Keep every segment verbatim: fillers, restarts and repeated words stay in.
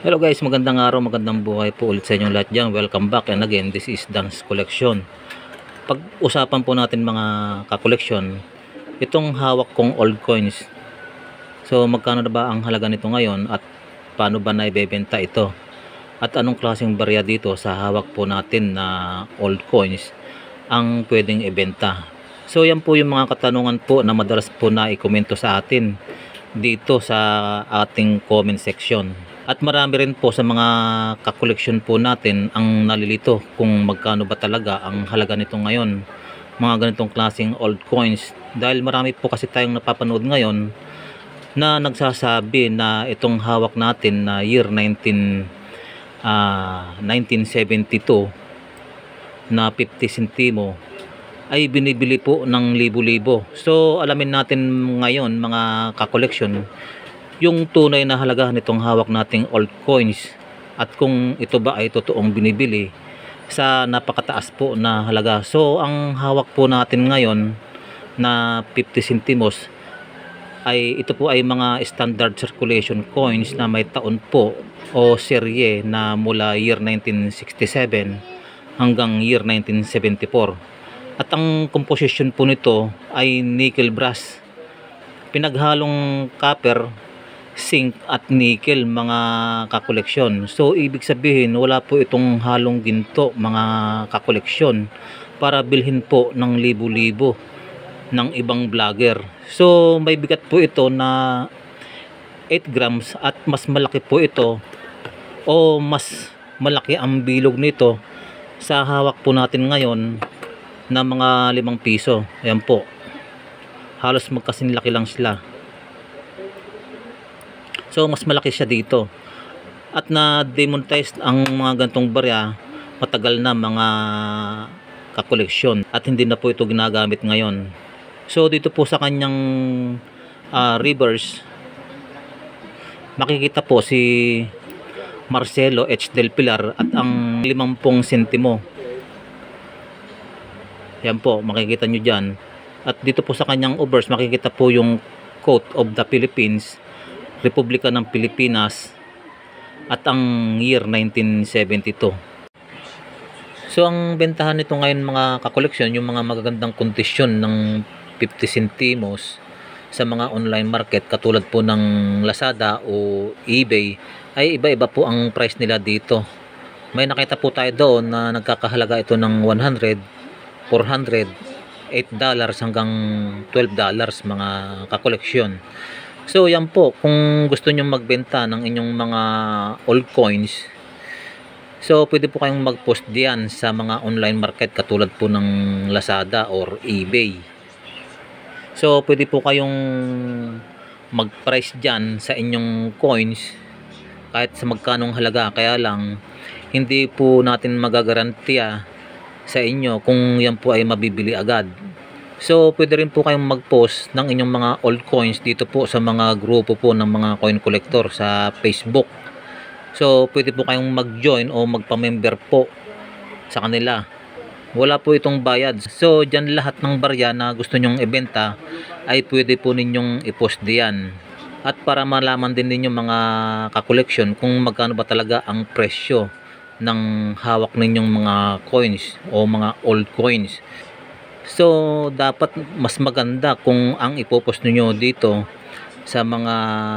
Hello guys, magandang araw, magandang buhay po ulit sa inyong lahat dyan. Welcome back and again, this is Dan's Collection. Pag-usapan po natin mga ka-collection, itong hawak kong old coins. So magkano na ba ang halaga nito ngayon at paano ba naibebenta ito? At anong klaseng barya dito sa hawak po natin na old coins ang pwedeng ibenta? So yan po yung mga katanungan po na madalas po na i-komento sa atin dito sa ating comment section. At marami rin po sa mga ka-collection po natin ang nalilito kung magkano ba talaga ang halaga nito ngayon, mga ganitong klaseng old coins. Dahil marami po kasi tayong napapanood ngayon na nagsasabi na itong hawak natin na year nineteen seventy-two na fifty centimo ay binibili po ng libo-libo. So alamin natin ngayon mga ka-collection yung tunay na halaga nitong hawak nating old coins at kung ito ba ay totoong binibili sa napakataas po na halaga. So ang hawak po natin ngayon na fifty centimos ay ito po ay mga standard circulation coins na may taon po o serye na mula year nineteen sixty-seven hanggang year nineteen seventy-four. At ang composition po nito ay nickel brass, pinaghalong copper, zinc at nickel mga kakoleksyon. So ibig sabihin wala po itong halong ginto mga kakoleksyon para bilhin po ng libo-libo ng ibang vlogger. So may bigat po ito na eight grams at mas malaki po ito o mas malaki ang bilog nito sa hawak po natin ngayon na mga limang piso. Ayan po, halos magkasinlaki lang sila. So mas malaki siya dito. At na-demonetize ang mga gantong barya matagal na mga kakoleksyon at hindi na po ito ginagamit ngayon. So dito po sa kanyang uh, reverse makikita po si Marcelo H. Del Pilar at ang limampung sentimo. Yan po, makikita nyo dyan. At dito po sa kanyang obverse makikita po yung quote of the Philippines, Republika ng Pilipinas, at ang year nineteen seventy-two. So ang bentahan nito ngayon mga kakoleksyon, yung mga magagandang kondisyon ng fifty centimos sa mga online market katulad po ng Lazada o eBay ay iba-iba po ang price nila dito. May nakita po tayo doon na nagkakahalaga ito ng one hundred, four hundred, eight dollars hanggang twelve dollars mga kakoleksyon. So yan po, kung gusto nyo magbenta ng inyong mga old coins, so pwede po kayong mag-post diyan sa mga online market katulad po ng Lazada or eBay. So pwede po kayong mag-price diyan sa inyong coins kahit sa magkanong halaga. Kaya lang hindi po natin magagarantiya sa inyo kung yan po ay mabibili agad. So pwede rin po kayong mag-post ng inyong mga old coins dito po sa mga grupo po ng mga coin collector sa Facebook. So pwede po kayong mag-join o magpa-member po sa kanila. Wala po itong bayad. So dyan lahat ng barya na gusto nyong ibenta ay pwede po ninyong i-post diyan. At para malaman din ninyo mga ka-collection kung magkano ba talaga ang presyo ng hawak ninyong mga coins o mga old coins. So dapat mas maganda kung ang ipopost niyo dito sa mga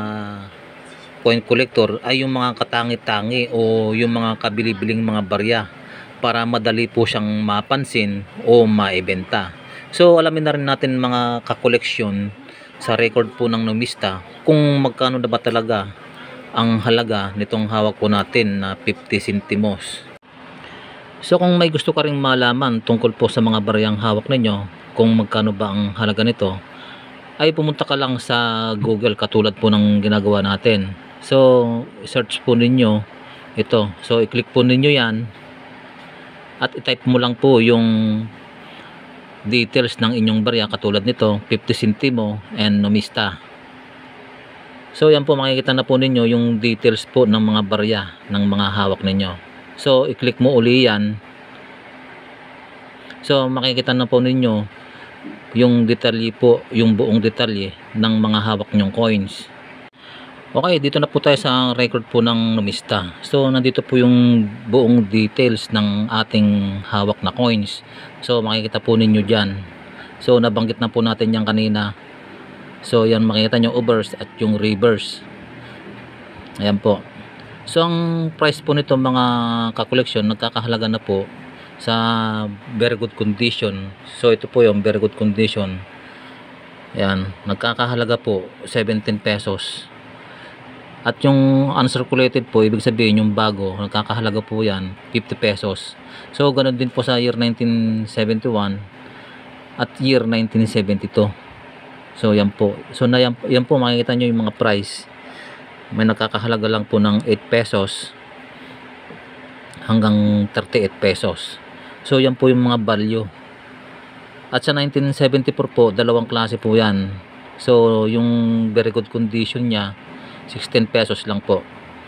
coin collector ay yung mga katangi-tangi o yung mga kabili-biling mga barya para madali po siyang mapansin o maibenta. So alamin na rin natin mga kakoleksyon sa record po ng numista kung magkano na ba talaga ang halaga nitong hawak po natin na fifty centimos. So kung may gusto ka ring malaman tungkol po sa mga baryang hawak ninyo, kung magkano ba ang halaga nito, ay pumunta ka lang sa Google katulad po ng ginagawa natin. So search po ninyo ito. So i-click po ninyo yan at i-type mo lang po yung details ng inyong barya katulad nito, fifty centimo and numista. So yan po, makikita na po ninyo yung details po ng mga barya ng mga hawak ninyo. So i-click mo uli yan. So makikita na po ninyo yung detalye po, yung buong detalye ng mga hawak nyong coins. Okay, dito na po tayo sa record po ng numista. So nandito po yung buong details ng ating hawak na coins. So makikita po ninyo dyan. So nabanggit na po natin yan kanina. So yan, makikita nyo obverse at yung reverse. Ayan po. So ang price po nito mga ka-collection, nagkakahalaga na po sa very good condition. So ito po yung very good condition. Ayan, nagkakahalaga po seventeen pesos. At yung uncirculated po, ibig sabihin yung bago, nagkakahalaga po yan fifty pesos. So ganun din po sa year nineteen seventy-one at year nineteen seventy-two. So yan po. So na yan, yan po, makikita nyo yung mga price. May nagkakahalaga lang po ng eight pesos hanggang thirty-eight pesos. So yan po yung mga value. At sa nineteen seventy-four po, dalawang klase po yan. So yung very good condition niya, sixteen pesos lang po.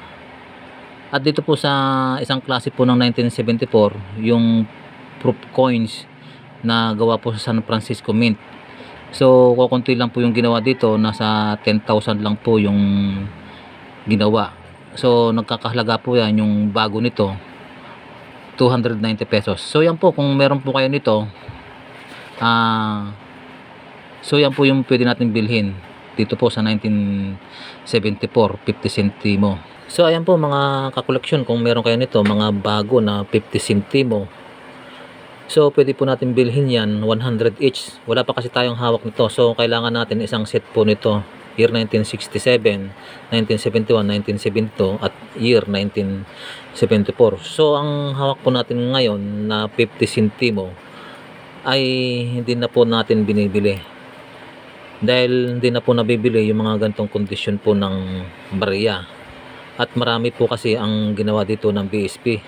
At dito po sa isang klase po ng nineteen seventy-four, yung proof coins na gawa po sa San Francisco Mint. So kukunti lang po yung ginawa dito, nasa ten thousand lang po yung ginawa. So nagkakahalaga po yan, yung bago nito two hundred ninety pesos. So yan po, kung meron po kayo nito, ah uh, so yan po yung pwede natin bilhin dito po sa nineteen seventy-four, fifty centimo. So ayan po mga ka-collection, kung meron kayo nito mga bago na fifty centimo, so pwede po natin bilhin yan one hundred each. Wala pa kasi tayong hawak nito, so kailangan natin isang set po nito, year nineteen sixty-seven, nineteen seventy-one, nineteen seventy-two at year nineteen seventy-four. So ang hawak po natin ngayon na fifty centimo ay hindi na po natin binibili, dahil hindi na po nabibili yung mga gantong kondisyon po ng barya. At marami po kasi ang ginawa dito ng B S P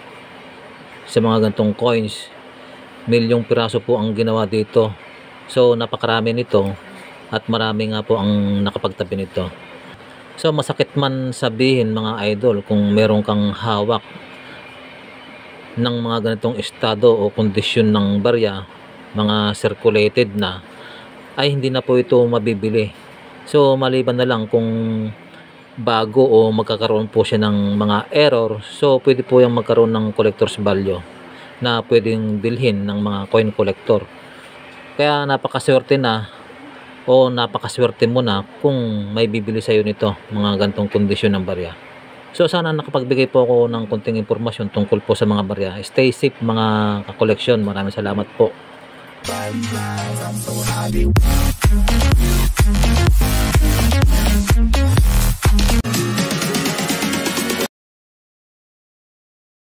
sa mga gantong coins. Milyong piraso po ang ginawa dito. So napakarami nito at marami nga po ang nakapagtabi nito. So masakit man sabihin mga idol, kung meron kang hawak ng mga ganitong estado o kondisyon ng barya, mga circulated na, ay hindi na po ito mabibili. So maliban na lang kung bago o magkakaroon po siya ng mga error, so pwede po yung magkaroon ng collector's value na pwedeng bilhin ng mga coin collector. Kaya napakaswerte na o napakaswerte mo na kung may bibili sa iyo nito, mga gantong kondisyon ng barya. So sana nakapagbigay po ako ng konting impormasyon tungkol po sa mga barya. Stay safe mga ka-collection. Maraming salamat po.